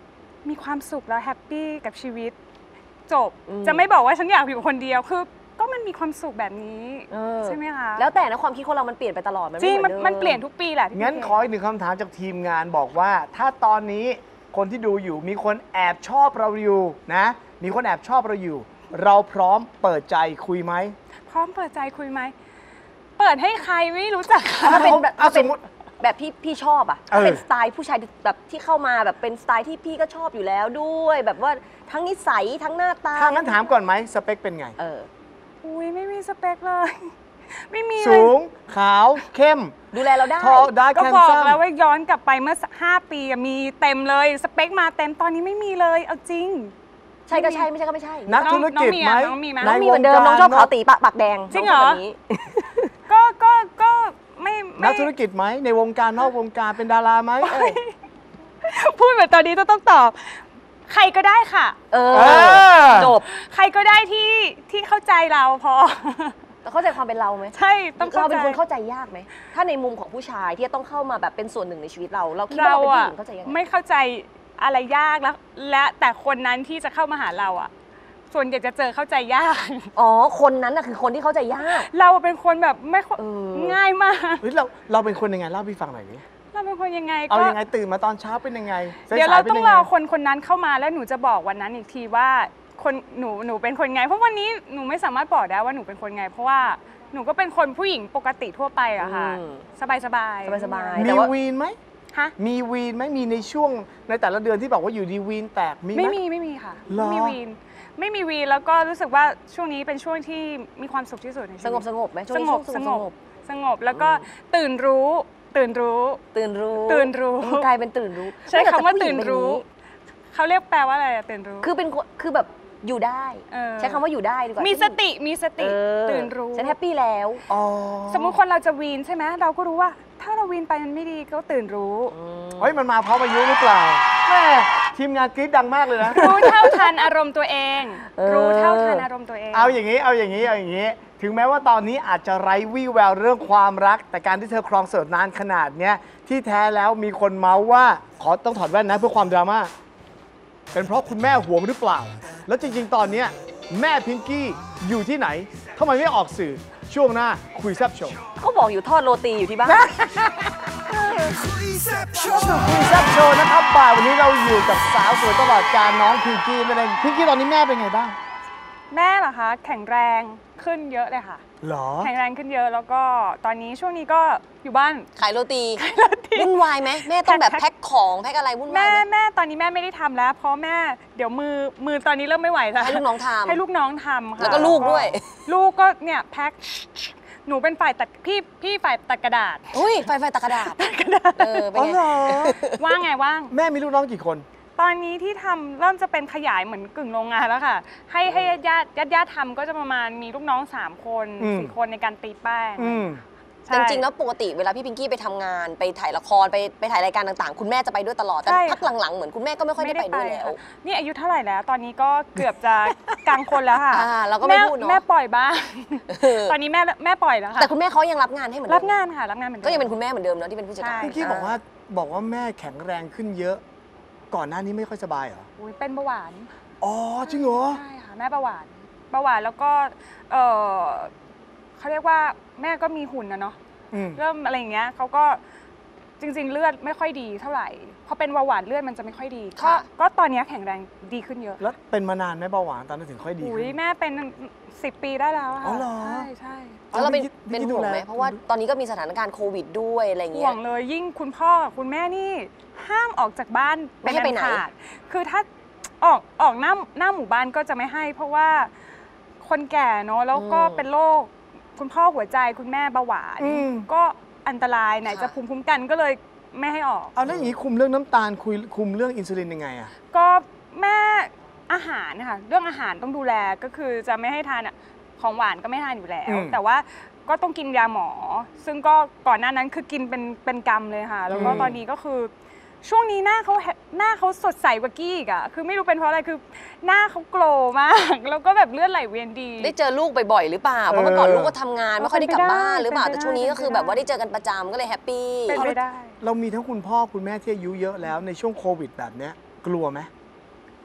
มีความสุขแล้วแฮปปี้กับชีวิตจบจะไม่บอกว่าฉันอยากอยู่คนเดียวคือก็มันมีความสุขแบบนี้ใช่ไหมคะ
แล้วแต่นะความคิดคนเรามันเปลี่ยนไปตลอดมัน
จริง
ไม่เหมือนเดิม
มันเปลี่ยนทุกปีแหละ
งั้นขออีกหนึ่งคำถามจากทีมงานบอกว่า ถ้าตอนนี้คนที่ดูอยู่มีคนแอบชอบเราอยู่นะมีคนแอบชอบเราอยู่ เราพร้อมเปิดใจคุยไหม
พร้อมเปิดใจคุยไหมเปิดให้ใครไม่รู้จัก
ถ้าเป็นแบบถ้าเป็นแบบที่พี่ชอบอ่ะเป็นสไตล์ผู้ชายแบบที่เข้ามาแบบเป็นสไตล์ที่พี่ก็ชอบอยู่แล้วด้วย แบบว่าทั้งนิสัยทั้งหน้าตา
ถ้างั้นถามก่อนไหมสเปคเป็นไง
เออ
อุ้ยไม่มีสเปคเลยไม่มี
สูงขาวเข้ม
ดูแลเราได้
ก็บอกแล้วว่าย้อนกลับไปเมื่อห้าปีมีเต็มเลยสเปคมาเต็มตอนนี้ไม่มีเลยเอาจริง
ใช่ก็ใช่ไม่ใช่ก็ไม่ใช่
นักธุรกิจไหม
น้องมีเหมือนเดิมน้องชอบขาวตีปากปากแดง
จริงเหรอก็ก็ก็ไม่
นักธุรกิจไหมในวงการนอกวงการเป็นดาราไหม
พูดแบบตอนนี้ต้องตอบใครก็ได้ค่ะ
เออจบ
ใครก็ได้ที่ที่เข้าใจเราพอ
เข้าใจความเป็นเราไหม
ใช่ต้อง
เราเป็นคนเข้าใจยากไหมถ้าในมุมของผู้ชายที่ต้องเข้ามาแบบเป็นส่วนหนึ่งในชีวิตเราเราคิดว่าเราเป็นผู้หญิงเข้าใจยังไง
ไม่เข้าใจอะไรยากแล้วและแต่คนนั้นที่จะเข้ามาหาเราอ่ะส่วนใหญ่จะเจอเข้าใจยาก
อ๋อคนนั้นน่ะคือคนที่เข้าใจยาก
เราเป็นคนแบบไม่ง่ายมาก
เฮ้ยเราเราเป็นคนยังไงเล่าพี่ฟังหน่อยดิ
เราเป็นคนยังไง
เอายังไงตื่นมาตอนเช้าเป็นยังไง
เดี๋ยวเราต้องรอคนคนนั้นเข้ามาแล้วหนูจะบอกวันนั้นอีกทีว่าคนหนูหนูเป็นคนไงเพราะวันนี้หนูไม่สามารถบอกได้ว่าหนูเป็นคนไงเพราะว่าหนูก็เป็นคนผู้หญิงปกติทั่วไปอะค่ะสบายสบาย
สบายสบาย
มีวีนไหมมีวีนไหมมีในช่วงในแต่ละเดือนที่บอกว่าอยู่ดีวีนแตกมีไหม
ไม่มีไม่มีค่ะไม่มีวีนไม่มีวีนแล้วก็รู้สึกว่าช่วงนี้เป็นช่วงที่มีความสุขที่สุดในชีวิต
สงบสงบไหม
สงบสงบสงบแล้วก็ตื่นรู้ตื่นรู้
ตื่นรู้
ตื่นรู้
กลายเป็นตื่นรู้
ใช้คำว่าตื่นรู้เขาเรียกแปลว่าอะไรตื่นรู้
คือเป็นคือแบบอยู่ได้ใช้คำว่าอยู่ได้ดีกว่า
มีสติมีสติตื่นรู้
ฉันแฮปปี้แล้ว
สมมุติคนเราจะวีนใช่ไหมเราก็รู้ว่าถ้าเราวีนไปมันไม่ดีก็ตื่นรู้
เฮ้ยมันมาเพราะอายุหรือเปล่าแม่ทีมงานกรี๊ดดังมากเลยนะ
รู้เท่าทันอารมณ์ตัวเองรู้เท่าทันอารมณ์ตัวเอง
เอาอย่างนี้เอาอย่างนี้เอาอย่างนี้ถึงแม้ว่าตอนนี้อาจจะไร้วี่แววเรื่องความรักแต่การที่เธอครองโสดนานขนาดเนี้ยที่แท้แล้วมีคนเมาส์ว่าขอต้องถอดแว่นนะเพื่อความดราม่าเป็นเพราะคุณแม่หวงหรือเปล่าแล้วจริงๆตอนนี้แม่พิงกี้อยู่ที่ไหนทำไมไม่ออกสื่อช่วงหน้าคุยแซ่บโชว์
เขาบอกอยู่ทอดโรตีอยู่ที่บ้าน
คุยแซ่บโชว์คุยแซ่บโชว์นะครับบ่ายวันนี้เราอยู่กับสาวสวยตลอดกาลน้องพิงกี้นั่นเองพิงกี้ตอนนี้แม่เป็นไงบ้าง
แม่เหรอคะแข็งแรงขึ้นเยอะเลยค่ะ
หรอ
แข็งแรงขึ้นเยอะแล้วก็ตอนนี้ช่วงนี้ก็อยู่บ้าน
ขายโรตีวุ่นวายไหมแม่ต้องแบบแพ็คของแพ็คอะไรวุ่นวาย
แม่แม่ตอนนี้แม่ไม่ได้ทำแล้วเพราะแม่เดี๋ยวมือมือตอนนี้เริ่มไม่ไหวแล้ว
ให้ลูกน้องทำ
ให้ลูกน้องทำค่ะ
แล้วก็ลูกด้วย
ลูกก็เนี่ยแพ็คหนูเป็นฝ่ายตัดพี่พี่ฝ่ายตัดกระดาษ
อุ้ยฝ่ายฝ่ายตัดกระดาษ
กระดาษเออ
เป็นไง
ว่างไงว่าง
แม่มีลูกน้องกี่คน
ตอนนี้ที่ทำเริ่มจะเป็นขยายเหมือนกึ่งโรงงานแล้วค่ะให้ให้ญาติญาติญาติทำก็จะประมาณมีลูกน้องสามคนสี่คนในการตีแป้ง
จริงๆแล้วปกติเวลาพี่พิงกี้ไปทำงานไปถ่ายละครไปไปถ่ายรายการต่างๆคุณแม่จะไปด้วยตลอดแต่พักหลังๆเหมือนคุณแม่ก็ไม่ค่อยได้ไปด้วยแล้ว
นี่อายุเท่าไหร่แล้วตอนนี้ก็เกือบจะกลางคนแล้วค่ะ
เราก็ไม่พูดเนาะ
แม่ปล่อยบ้างตอนนี้แม่แม่ปล่อยแล้วค่ะ
แต่คุณแม่เขายังรับงานให้เหมือน
รับงานค่ะรับงานเหมือนเดิม
ก็ยังเป็นคุณแม่เหมือนเดิมเนาะที่เป็นผู้จัดการ
พิงกี้บอกว่าบอกว่าแม่แข็งแรงขึ้นเยอะก่อนหน้านี้ไม่ค่อยสบายเหรอ
อุ้ยเป็นเบาหวาน
อ๋อจริงเหรอ
ใช่ค่ะแม่เบาหวานเบาหวานแล้วก็เออเขาเรียกว่าแม่ก็มีหุ่นนะเนาะเริ่มอะไรอย่างเงี้ยเขาก็จริงๆเลือดไม่ค่อยดีเท่าไหร่พอเป็นเบาหวานเลือดมันจะไม่ค่อยดีก็ก็ตอนนี้แข็งแรงดีขึ้นเยอะ
แล้วเป็นมานานไหมเบาหวานตอนนั้นถึงค่อยดี
อุ้ยแม่เป็นสิบปีได้แล้วค่ะใช่ใช่
แล้วเราเป็นเป็นห่วงไหมเพราะว่าตอนนี้ก็มีสถานการณ์โควิดด้วยอะไรเงี้ย
ห่วงเลยยิ่งคุณพ่อคุณแม่นี่ห้ามออกจากบ้าน
ไม่ให้ไปไหน
คือถ้าออกออกหน้าหน้าหมู่บ้านก็จะไม่ให้เพราะว่าคนแก่เนาะแล้วก็เป็นโรคคุณพ่อหัวใจคุณแม่เบาหวานก็อันตรายไหนจะภูมิคุ้มกันก็เลยไม่ให้ออก
เอาแล้วอย่างนี้คุมเรื่องน้ำตาลคุยคุมเรื่องอินซูลินยังไงอ่ะ
ก็แม่อาหารนะคะเรื่องอาหารต้องดูแลก็คือจะไม่ให้ทานของหวานก็ไม่ทานอยู่แล้วแต่ว่าก็ต้องกินยาหมอซึ่งก็ก่อนหน้านั้นคือกินเป็นเป็นกรรมเลยค่ะแล้วก็ตอนนี้ก็คือช่วงนี้หน้าเขาหน้าเขาสดใสกว่ากี้อีกอะคือไม่รู้เป็นเพราะอะไรคือหน้าเขาโกลมากแล้วก็แบบเลือดไหลเวียนดี
ได้เจอลูกบ่อยๆหรือเปล่าเพราะเมื่อก่อนลูกก็ทำงานไม่ค่อยได้กลับบ้านหรือเปล่าแต่ช่วงนี้ก็คือแบบว่าได้เจอกันประจำก็เลยแฮปปี้
เป็นไปได้
เรามีทั้งคุณพ่อคุณแม่ที่อายุเยอะแล้วในช่วงโควิดแบบนี้กลัวไหม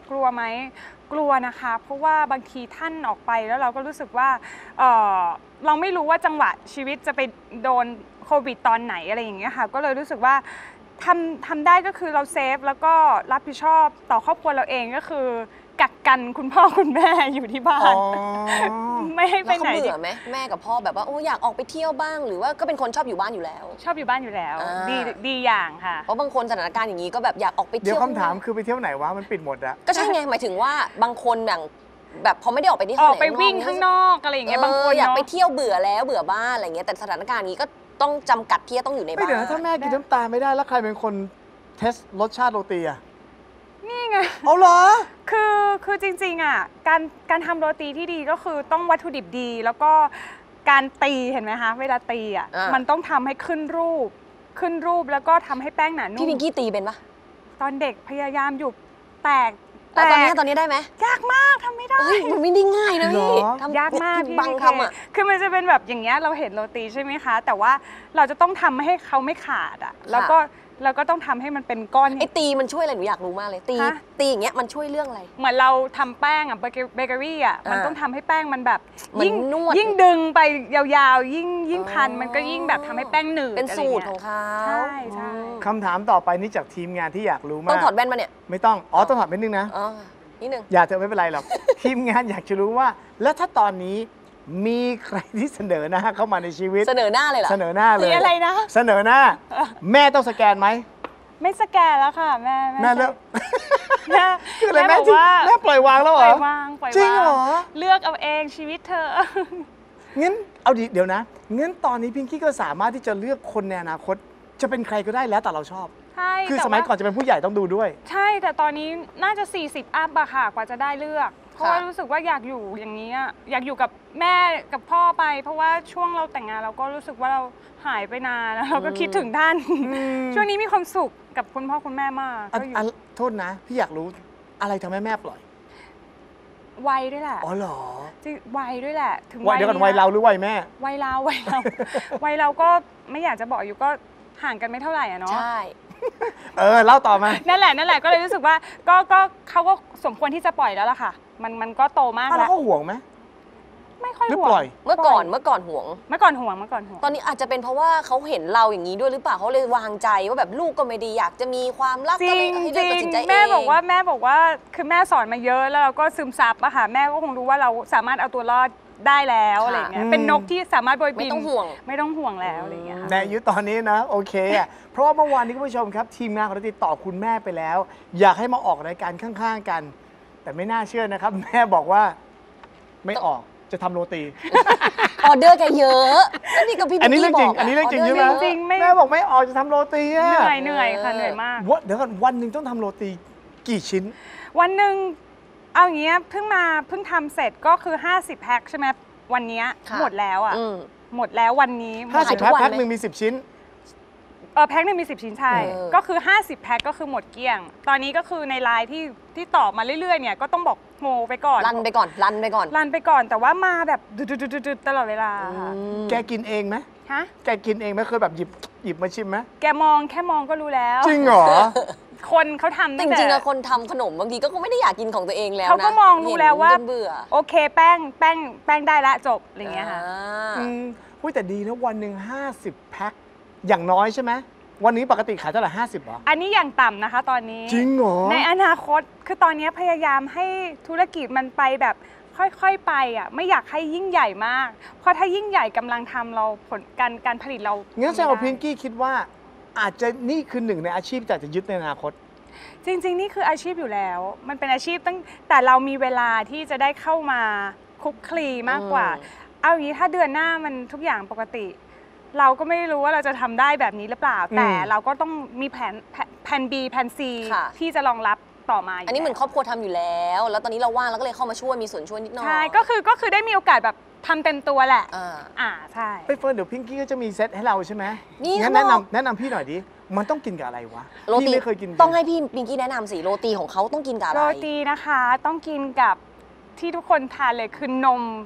กลัวไหมกลัวนะคะเพราะว่าบางทีท่านออกไปแล้วเราก็รู้สึกว่าเอ่อเราไม่รู้ว่าจังหวะชีวิตจะไปโดนโควิดตอนไหนอะไรอย่างเงี้ยค่ะก็เลยรู้สึกว่าทำทำได้ก็คือเราเซฟแล้วก็รับผิดชอบต่อครอบครัวเราเองก็คือกักกันคุณพ่อคุณแม่อยู่ที่บ้านไม่ให้ไปไหน
แล้วเขาเบื่อไหมแม่กับพ่อแบบว่าโอ้อยากออกไปเที่ยวบ้างหรือว่าก็เป็นคนชอบอยู่บ้านอยู่แล้ว
ชอบอยู่บ้านอยู่แล้วดีดีอย่างค่ะ
เพราะบางคนสถานการณ์อย่างนี้ก็แบบอยากออกไปเที่ยว
เดี๋ยวคำถามคือไปเที่ยวไหนวะมันปิดหมดอะ
ก็ใช่ไงหมายถึงว่าบางคนอย่างแบบพอไม่ได้ออกไปที่
ออกไปวิ่งข้างนอกอะไรอย่างเงี้ยบางคน
อยากไปเที่ยวเบื่อแล้วเบื่อบ้านอะไรเงี้ยแต่สถานการณ์นี้ก็ต้องจำกัดที่จะต้องอยู่ในบ้าน
ไม่เดี๋ยวถ้าแม่กินน้ำตาลไม่ได้แล้วใครเป็นคนเทสรสชาติโรตีอะ
นี่ไง
เอาเหรอ
คือคือจริงๆอ่ะการการทำโรตีที่ดีก็คือต้องวัตถุดิบดี แล้วก็การตีเห็นไหมคะเวลาตีอ่ะมันต้องทำให้ขึ้นรูปขึ้นรูปแล้วก็ทำให้แป้งหนานุ่ม
พี่พิงกี้ตีเป็นปะ
ตอนเด็กพยายามอยู่แตก
แต่ตอนนี้ตอนนี้ได้ไหม
ยากมากทำไม่ได้
มันไม่ได้ง่ายนะพี่
ยากมาก
บางคำอ่ะ
คือมันจะเป็นแบบอย่างเงี้ยเราเห็นโรตีใช่ไหมคะแต่ว่าเราจะต้องทำให้เขาไม่ขาดอ่ะแล้วก็เราก็ต้องทำให้มันเป็นก้อน
ไอ้ตีมันช่วยอะไรหนูอยากรู้มากเลยตีตีอย่างเงี้ยมันช่วยเรื่องอะไร
เหมือนเราทำแป้งอ่ะเบเกอรี่อ่ะมันต้องทำให้แป้งมันแบบ
ยิ่ง
นวดยิ่งดึงไปยาวๆยิ่งยิ่งพันมันก็ยิ่งแบบทำให้แป้งหนืด
เป็นสูตรของเขา
ใช่ใช่
คำถามต่อไปนี่จากทีมงานที่อยากรู้มาก
ต้องถอดแว่นมาเนี่ย
ไม่ต้องอ๋อต้องถอดแว่นนึงนะ
อ๋อนิดนึง
อย่าเถอะไม่เป็นไรหรอกทีมงานอยากจะรู้ว่าแล้วถ้าตอนนี้มีใครที่เสนอหน้าเข้ามาในชีวิต
เสนอหน้าเลยเหรอ
เสนอหน้าเลย
มีอะไรนะ
เสนอหน้าแม่ต้องสแกนไหม
ไม่สแกนแล้วค่ะแม่
แม่เลิก
แม่
คืออะไรแม่จริงแม่ปล่อยวางแล้วเหรอ
ปล่อยวางปล่อยวาง
จริงเหรอ
เลือกเอาเองชีวิตเธอ
งั้นเอาดิเดี๋ยวนะงั้นตอนนี้พิงกี้ก็สามารถที่จะเลือกคนในอนาคตจะเป็นใครก็ได้แล้วแต่เราชอบ
ใช่
คือสมัยก่อนจะเป็นผู้ใหญ่ต้องดูด้วย
ใช่แต่ตอนนี้น่าจะสี่สิบอัพอะค่ะกว่าจะได้เลือกเพราะว่ารู้สึกว่าอยากอยู่อย่างนี้อยากอยู่กับแม่กับพ่อไปเพราะว่าช่วงเราแต่งงานเราก็รู้สึกว่าเราหายไปนานแล้วเราก็คิดถึงท่านช่วงนี้มีความสุขกับคุณพ่อคุณแม่มาก
โทษนะพี่อยากรู้อะไรทำให้แม่ปล่อย
วัยด้วยแหละ
อ๋อเหรอ
วัยด้วยแหละ
ถึงวัยเดียวกันวัยเราหรือวัยแม่
วัยเราวัยเราวัยเราก็ไม่อยากจะบอกอยู่ก็ห่างกันไม่เท่าไหร่อะเนาะ
ใช่
เออเล่าต่อมา
นั่นแหละนั่นแหละก็เลยรู้สึกว่าก็ก็เขาก็สมควรที่จะปล่อยแล้วล่ะค่ะมันมันก็โตมากแล้ว
เขาห่วงไหม
ไม่ค่อยห่วง
เมื่อก่อนเมื่อก่อนห่วง
เมื่อก่อนห่วงเมื่อก่อนห่วง
ตอนนี้อาจจะเป็นเพราะว่าเขาเห็นเราอย่างนี้ด้วยหรือเปล่าเขาเลยวางใจว่าแบบลูกก็ไม่ดีอยากจะมีความรักก็เลยให้เลือกตัดสินใจเอง
แม่บอกว่าแม่บอกว่าคือแม่สอนมาเยอะแล้วเราก็ซึมซับอะค่ะแม่ก็คงรู้ว่าเราสามารถเอาตัวรอดได้แล้วอะไรเงี้ยเป็นนกที่สามารถโบยบิน
ไม่ต้องห่วง
ไม่ต้องห่วงแล้วอะไรเงี้ย
ในอายุตอนนี้นะโอเคอ่ะเพราะว่าเมื่อวานนี้คุณผู้ชมครับทีมงานของเราติดต่อคุณแม่ไปแล้วอยากให้มาออกรายการข้างๆกันแต่ไม่น่าเชื่อนะครับแม่บอกว่าไม่ออกจะทำโรตี
ออเดอร์แกเยอะนี่ก็พี่
อันนี้เรื่องจริงอันนี้เรื่องจริงใช่ไหมแม่บอกไม่ออกจะทำโรตี
เหนื่อยเหนื่อยค่ะเหนื่อยมาก
เดี๋ยวก่อนวันหนึ่งต้องทำโรตีกี่ชิ้น
วันหนึ่งเอาอย่างเงี้ยเพิ่งมาเพิ่งทำเสร็จก็คือห้าสิบแพ็คใช่ไหมวันนี้หมดแล้วอ่ะหมดแล้ววันนี้
ห้าสิบแพ็คแพ็คหนึ่งมีสิบชิ้น
เออแพ็คหนึ่งมีสิบชิ้นใช่ก็คือห้าสิบแพ็คก็คือหมดเกลี้ยงตอนนี้ก็คือในไลน์ที่ที่ตอบมาเรื่อยๆเนี่ยก็ต้องบอกโมไปก่อน
รันไปก่อนรันไปก่อน
รันไปก่อนแต่ว่ามาแบบดุดๆๆตลอดเวลา
แกกินเองไหม
ฮะ
แกกินเองไหมเคยแบบหยิบหยิบมาชิมไหม
แกมองแค่มองก็รู้แล้ว
จริงเหรอ
คนเขาทำ
จริงๆแล้วคนทำขนมบางทีก็คงไม่ได้อยากกินของตัวเองแล้วนะ
เขาก็มองรู้แล้วว่าโอเคแป้งแป้งแป้งได้ละจบอะไรเงี้ยค่ะ
อืมแต่ดีนะวันหนึ่งห้าสิบแพ็คอย่างน้อยใช่ไหมวันนี้ปกติขายเท่าไหร่ห้าสิบหรอ
อันนี้อย่างต่ำนะคะตอนนี้
จริงเหรอ
ในอนาคตคือตอนนี้พยายามให้ธุรกิจมันไปแบบค่อยๆไปอ่ะไม่อยากให้ยิ่งใหญ่มากเพราะถ้ายิ่งใหญ่กำลังทำเราผลการการผลิตเรา
งั้นแสดงว่าพิงกี้คิดว่าอาจจะนี่คือหนึ่งในอาชีพที่จะยึดในอนาคต
จริงๆนี่คืออาชีพอยู่แล้วมันเป็นอาชีพตั้งแต่เรามีเวลาที่จะได้เข้ามาคลุกคลีมากกว่าเอาอย่างนี้ถ้าเดือนหน้ามันทุกอย่างปกติเราก็ไม่รู้ว่าเราจะทำได้แบบนี้หรือเปล่าแต่เราก็ต้องมีแผนแผน B แผน C ที่จะรองรับต่อมา
อันนี้เหมือนครอบครัวทำอยู่แล้วแล้วตอนนี้เราว่างเราก็เลยเข้ามาช่วยมีส่วนช่วยนิดหน่อย
ใช่ก็คือก็คือได้มีโอกาสแบบทำเต็มตัวแหละอ่าใช่
ไปเฟิร์นเดี๋ยวพิงกี้ก็จะมีเซตให้เราใช่ไหมนี่งั้นแนะนำแนะนำพี่หน่อยดิมันต้องกินกับอะไรวะ
โรตีไม่เคยกินต้องให้พี่พิงกี้แนะนำสิโรตีของเขาต้องกินกับอะไร
โรตีนะคะต้องกินกับที่ทุกคนทานเลยคือนม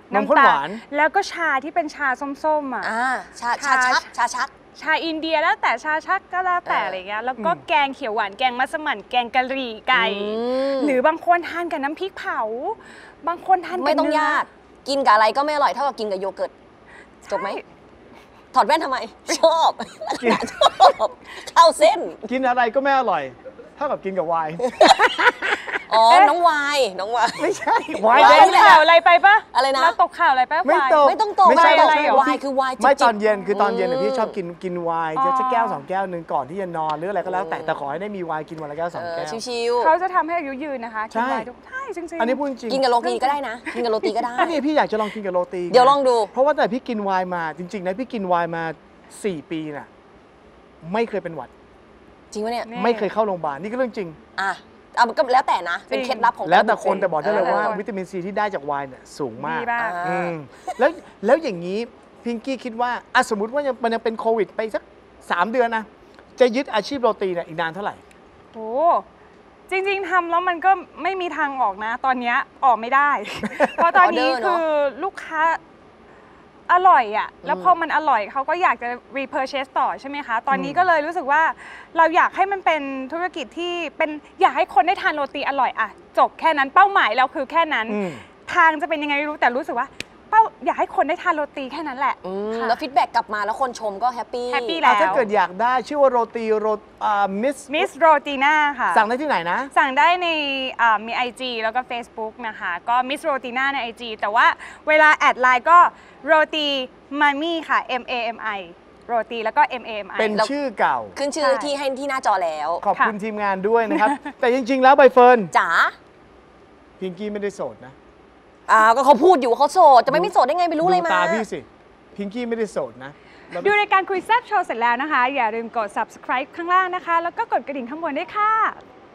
นมข้นหวาน
แล้วก็ชาที่เป็นชาส้มๆอ่ะ
อ่าชาชาชักชาชัก
ชาอินเดียแล้วแต่ชาชักก็แล้วแต่
เอออ
อะไรเงี้ยแล้วก็
อืม
แกงเขียวหวานแกงมัสมั่นแกงกะหรี่ไก่
อืม
หรือบางคนทานกับน้ำพริกเผา บางคนทานกับ
ไม่ต้อง
เนื้
ยากกินกับอะไรก็ไม่อร่อยเท่ากับกินกับโยเกิร์ตจบไหมถอดแว่นทำไม ชอบชอบเข้าเส้น
กินอะไรก็ไม่อร่อยเท่ากับกินกับไวน์
อ๋อ น้องวายน้องวาย
ไม่ใช่ไว
เรา
น์
ต
แด
ก
ง
ข่าวอะไรไปปะ
อะไรนะ
เราตกข่าวอะไรไปปะ
ไม่
วาย
ตก
ไม่ต้องตก
ไม่ใช่
วายอะไร
หรอก
วายคือวายจิบ
ไม่
จิบ
ตอนเย็นคือตอนเย็นเนี่ย
อืม
พี่ชอบกินกินไวน์
อ๋อ
จะแก้วสองแก้วหนึ่งก่อนที่จะนอนหรืออะไรก็แล้วแต่
อืม
แต่ขอให้ได้มีไวน์กินวันละแก้วสอง
เออ
แก้ว
ชิว
เขาจะทำให้อายุยืนนะคะ
ใช่
กินไวน์ทุกใช่จริงๆ
อันนี้พูดจริง
ๆกินกับโรตีก็ได้นะ กินกับโรตีก็ได้
อันนี้พี่อยากจะลองกินกับโรตี
เดี๋ยวลองดู
เพราะว่าแต่พี่กินไวน์มาจริงๆนะพี่กินไวน์มาสี่ปีน่ะไม่เคยเป็นหวัด
จริงปะเนี่ย
ไม่เคยเข้าโรงพยาบาลนี่ก็เรื่องจริง
อ่ะเอามันก็แล้วแต่นะ เป็นเคล็ดลับของ
แล้วแต่
ร
คนแต่บอกได้เลยว่า
เออ
วิตามินซีที่ได้จากไวน์เนี่ยสูงมาก
ดีมาก
อ่า
อืมแล้วแล้วอย่างนี้พิงกี้คิดว่าอ่ะสมมติว่ายังมันยังเป็นโควิดไปสักสามเดือนนะจะยึดอาชีพโรตีเนี่ยอีกนานเท่าไหร่
โอ้จริงๆทำแล้วมันก็ไม่มีทางออกนะ ตอนเนี้ยออกไม่ได้ เพราะตอนนี้
ออเดอร์เน
คื
อะ
อลูกค้าอร่อยอะ่ะ แล้ว
อืม
พอมันอร่อยเขาก็อยากจะ repurchase ต่อใช่ไหมคะ ตอนนี้
อืม
ก็เลยรู้สึกว่าเราอยากให้มันเป็นธุรกิจที่เป็นอยากให้คนได้ทานโรตีอร่อยอะจบแค่นั้นเป้าหมายเราคือแค่นั้น
อืม
ทางจะเป็นยังไงไม่รู้แต่รู้สึกว่าเป้าอยากให้คนได้ทานโรตีแค่นั้นแหละ
อืม
ค่ะ
แล้วฟีดแบ็กกลับมาแล้วคนชมก็แฮปปี้
แฮปปี้
อ่ะ
แล้ว
ถ้าเกิดอยากได้ชื่อว่าโรตีโรอ่ามิส
มิสโรตีน่าค่ะ
สั่งได้ที่ไหนนะ
สั่งได้ในอ่ามี ไอ จี แล้วก็ Facebook นะคะ ก็ Miss Rotina ใน ไอ จี แต่ว่าเวลาแอดไลน์ก็โรตีมามี่ค่ะ M A M I โรตีแล้วก็ M A M I
เป็นชื่อเก่า
ขึ้นชื่อ
ใช่
ที่ให้ที่หน้าจอแล้ว
ขอบคุณ
ค่ะ
ทีมงานด้วยนะครับ แต่จริง ๆ แล้วใบเฟิร์น
จ๋า
พิงกี้ไม่ได้โสดนะ
อ่าก็เขาพูดอยู่ว่าเขาโสด จะไม่ไม่โสดได้ไงไปรู้อะไรมา
ดูตาพี่สิ พิงกี้ไม่ได้โสดนะแล้ว
ดูรายการคุยแซ่บโชว์เสร็จแล้วนะคะ อย่าลืมกด subscribe ข้างล่างนะคะ แล้วก็กดกระดิ่งข้างบนด้วยค่ะ